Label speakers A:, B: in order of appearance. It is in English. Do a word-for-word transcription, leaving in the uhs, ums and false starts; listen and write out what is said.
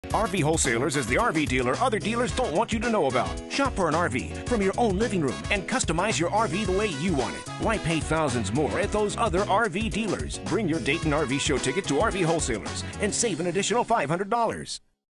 A: R V Wholesalers is the R V dealer other dealers don't want you to know about. Shop for an R V from your own living room and customize your R V the way you want it. Why pay thousands more at those other R V dealers? Bring your Dayton R V show ticket to R V Wholesalers and save an additional five hundred dollars.